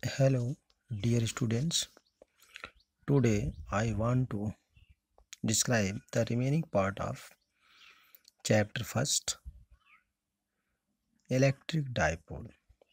Hello, dear students. Today I want to describe the remaining part of chapter first, electric dipole.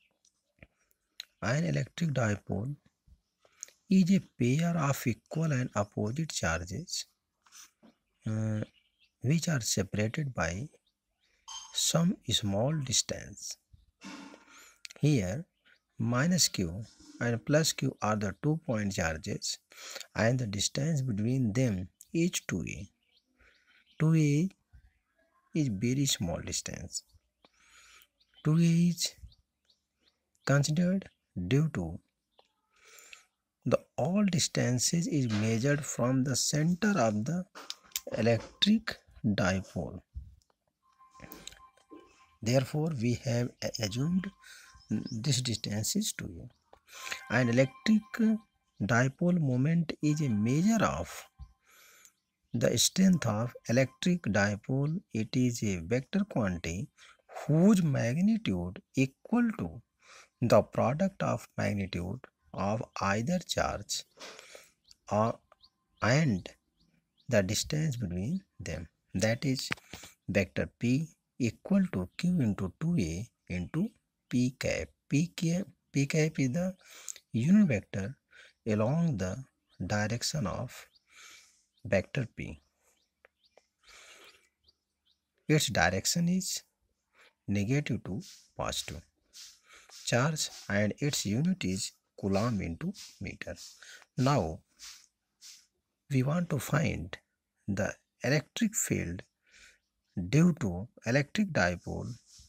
An electric dipole is a pair of equal and opposite charges uh, which are separated by some small distance. Here, minus q and plus q are the 2-point charges and the distance between them is 2a. 2a is very small distance. 2a is considered due to the all distances is measured from the center of the electric dipole. Therefore, we have assumed this distance is 2a. And electric dipole moment is a measure of the strength of electric dipole. It is a vector quantity whose magnitude equal to the product of magnitude of either charge and the distance between them, that is vector p equal to q into 2a into p cap. P cap is the unit vector along the direction of vector p. Its direction is negative to positive charge and its unit is coulomb into meter. Now we want to find the electric field due to electric dipole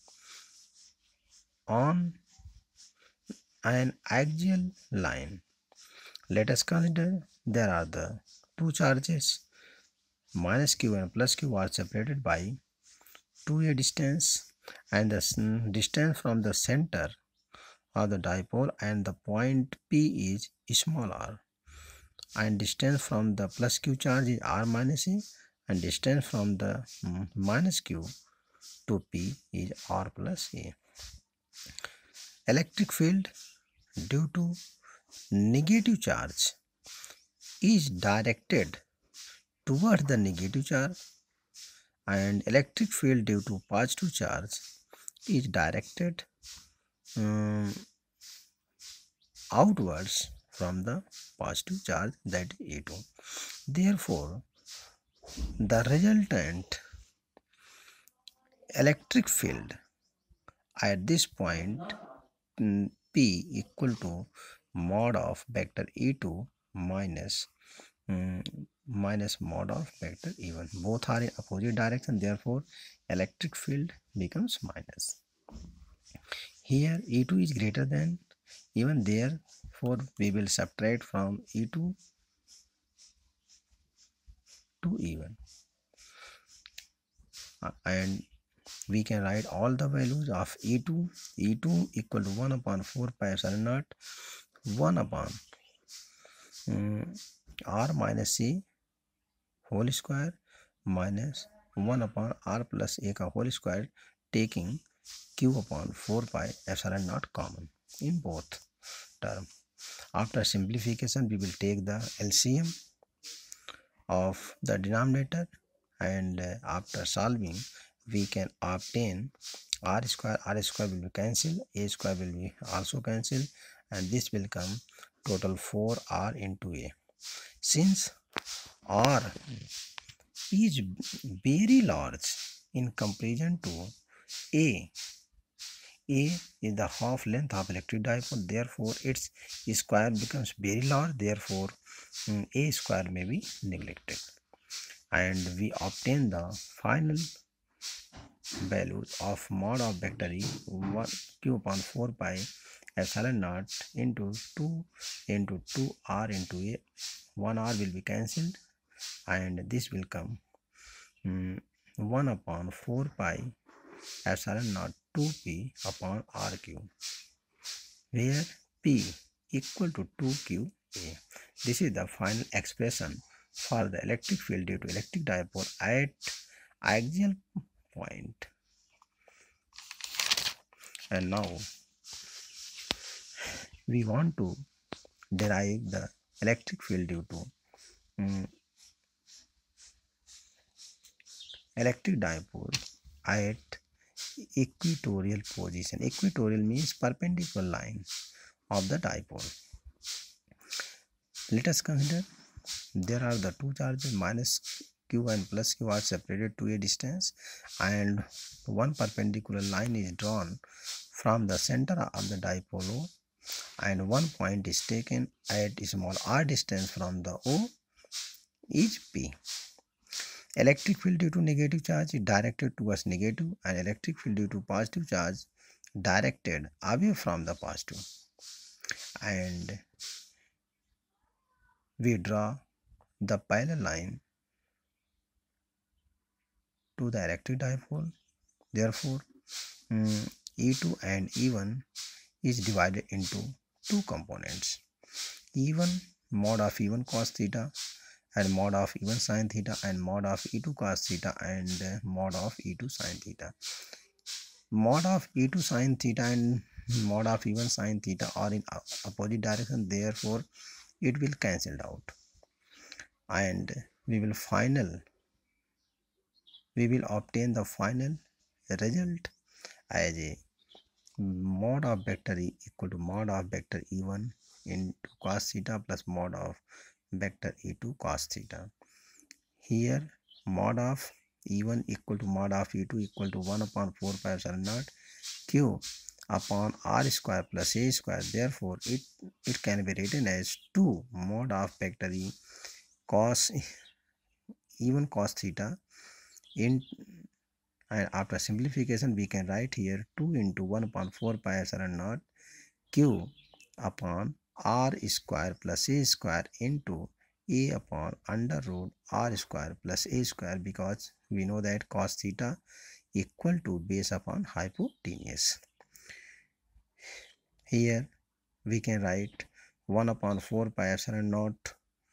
on an axial line. Let us consider there are the two charges minus q and plus q are separated by 2a distance, and the distance from the center of the dipole and the point P is small r, and distance from the plus q charge is r minus a, and distance from the minus q to P is r plus a. Electric field due to negative charge is directed towards the negative charge, and electric field due to positive charge is directed outwards from the positive charge, that is A2. Therefore, the resultant electric field at this point P equal to mod of vector E2 minus minus mod of vector E1. Both are in opposite direction, therefore electric field becomes minus. Here E2 is greater than E1, therefore we will subtract from E2 to E1, and we can write all the values of E2 equal to 1 upon 4 pi epsilon naught 1 upon r minus c whole square minus 1 upon r plus a ka whole square, taking q upon 4 pi epsilon naught common in both terms. After simplification, we will take the LCM of the denominator, and after solving we can obtain r square will be cancelled, a square will be also cancelled, and this will come total 4r into a. Since r is very large in comparison to a is the half length of electric dipole, therefore its square becomes very large, therefore a square may be neglected, and we obtain the final values of mod of vector E 1 q upon 4 pi epsilon naught into 2 into 2r into a. 1r will be cancelled, and this will come 1 upon 4 pi epsilon naught 2p upon r cube, where p equal to 2qa. This is the final expression for the electric field due to electric dipole at axial point. And now we want to derive the electric field due to electric dipole at equatorial position. Equatorial means perpendicular line of the dipole. Let us consider there are the two charges minus q and plus q are separated to a distance, and one perpendicular line is drawn from the center of the dipole O, and one point is taken at small r distance from the O is P. Electric field due to negative charge is directed towards negative, and electric field due to positive charge directed away from the positive. And we draw the parallel line to the electric dipole. Therefore, E2 and E1 is divided into two components. E1 mod of E1 cos theta and mod of E1 sin theta, and mod of E2 cos theta and mod of E2 sin theta. Mod of E2 sin theta and mod of E1 sin theta are in opposite direction, therefore it will cancel out, and we will obtain the final result as a mod of vector E equal to mod of vector E1 into cos theta plus mod of vector E2 cos theta. Here mod of E1 equal to mod of E2 equal to 1 upon 4 pi epsilon naught q upon r square plus a square. Therefore it can be written as 2 mod of vector E cos E1 cos theta in, and after simplification we can write here 2 into 1 upon 4 pi epsilon naught q upon r square plus a square into a upon under root r square plus a square, because we know that cos theta equal to base upon hypotenuse. Here we can write 1 upon 4 pi epsilon naught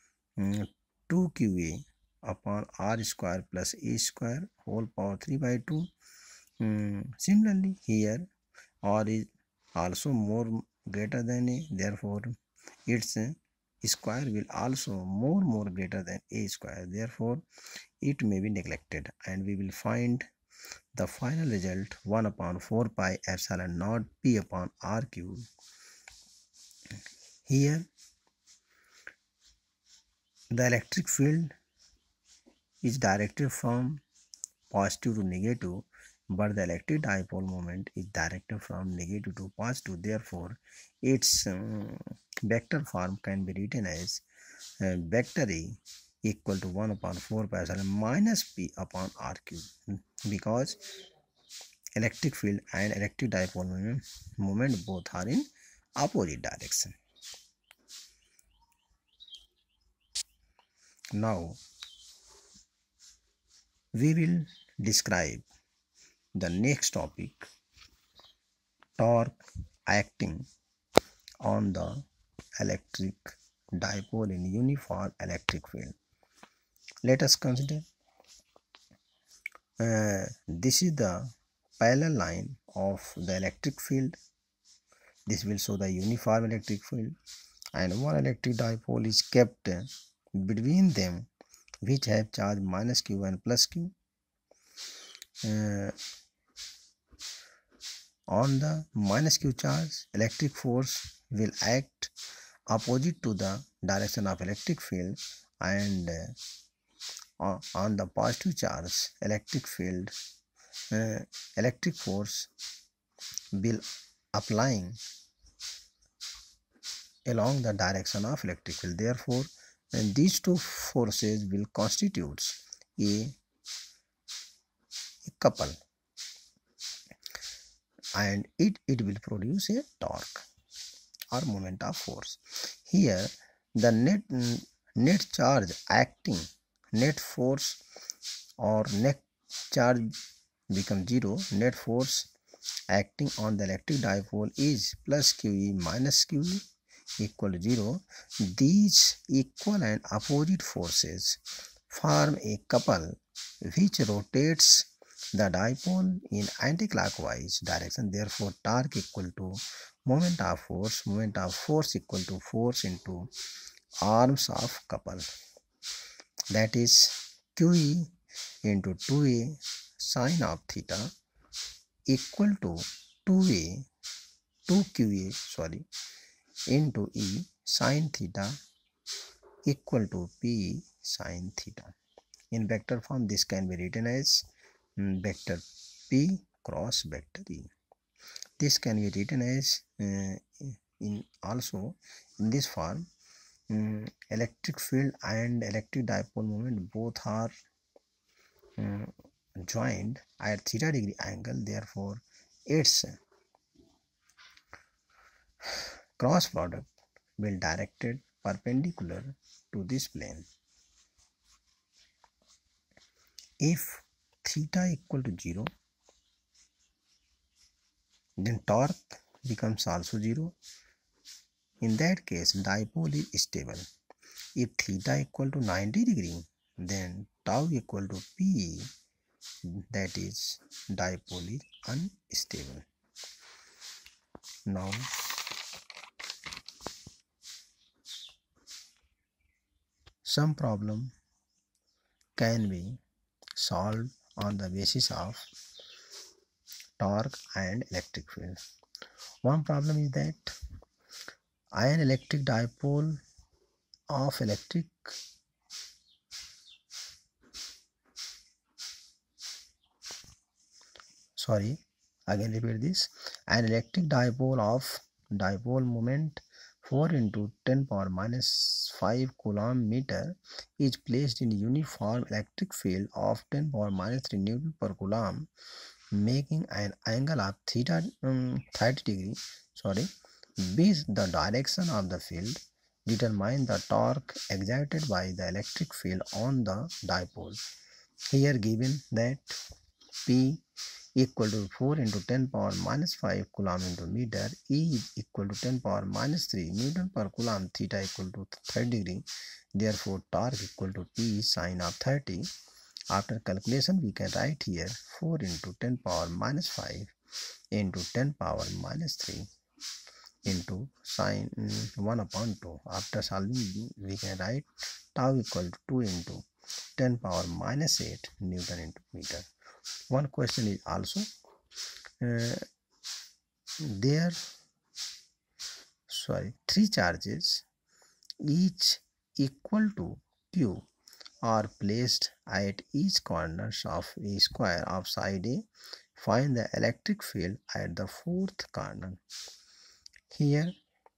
2qa upon r square plus a square whole power 3 by 2. Similarly here r is also more greater than a, therefore its square will also more greater than a square, therefore it may be neglected, and we will find the final result 1 upon 4 pi epsilon naught p upon r cube. Here the electric field is directed from positive to negative, but the electric dipole moment is directed from negative to positive, therefore its vector form can be written as vector E equal to 1 upon 4 pi epsilon minus p upon r cube, because electric field and electric dipole moment both are in opposite direction. Now we will describe the next topic, torque acting on the electric dipole in uniform electric field. Let us consider this is the parallel line of the electric field. This will show the uniform electric field, and one electric dipole is kept between them, which have charge minus q and plus q. On the minus q charge, electric force will act opposite to the direction of electric field, and on the positive charge, electric force will applying along the direction of electric field. Therefore, these two forces will constitute a couple, and it will produce a torque or moment of force. Here the net charge acting, net force or net charge becomes 0. Net force acting on the electric dipole is plus QE minus QE equal to 0. These equal and opposite forces form a couple which rotates the dipole in anti-clockwise direction. Therefore, torque equal to moment of force equal to force into arms of couple, that is QE into 2A sine of theta equal to 2QA into E sine theta equal to P sine theta. In vector form, this can be written as vector P cross vector E. This can be written as in this form. Electric field and electric dipole moment both are joined at theta degree angle. Therefore, its cross product will directed perpendicular to this plane. If theta equal to 0, then torque becomes also 0. In that case, dipole is stable. If theta equal to 90 degree, then tau equal to P, that is dipole is unstable. Now, some problem can be solved on the basis of torque and electric field. One problem is that ion electric dipole of electric an electric dipole of dipole moment 4 into 10 power minus 5 coulomb meter is placed in uniform electric field of 10 power minus 3 Newton per coulomb, making an angle of theta 30 degree. B, the direction of the field. Determine the torque exerted by the electric field on the dipole. Here given that P equal to 4 into 10 power minus 5 coulomb into meter, E is equal to 10 power minus 3 Newton per coulomb, theta equal to 30 degree. Therefore, torque equal to P sine of 30. After calculation, we can write here 4 into 10 power minus 5 into 10 power minus 3 into sine 1 upon 2. After solving, we can write tau equal to 2 into 10 power minus 8 Newton into meter. One question is also three charges each equal to Q are placed at each corners of a square of side A. Find the electric field at the fourth corner. Here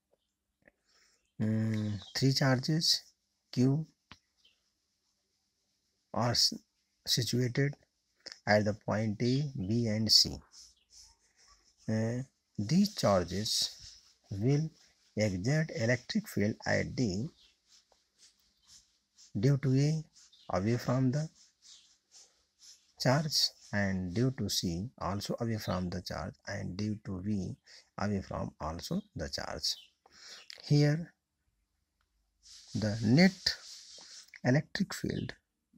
three charges Q are situated at the point A, B and C. These charges will exert electric field at D due to A away from the charge, and due to C also away from the charge, and due to V away from also the charge. Here the net electric field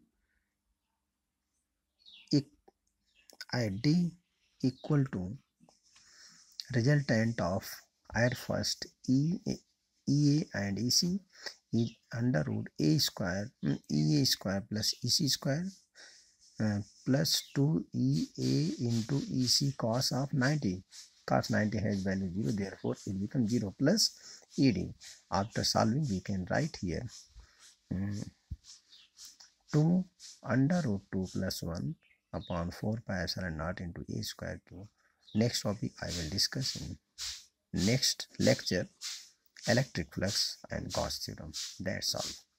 at D equal to resultant of air first EA and EC is under root A square EA square plus EC square plus 2EA into EC cos of 90. Cos 90 has value 0, therefore it becomes 0 plus ED. After solving, we can write here 2 under root 2 plus 1 upon 4 pi epsilon naught into A square Q. Next topic I will discuss in next lecture, electric flux and Gauss theorem. That's all.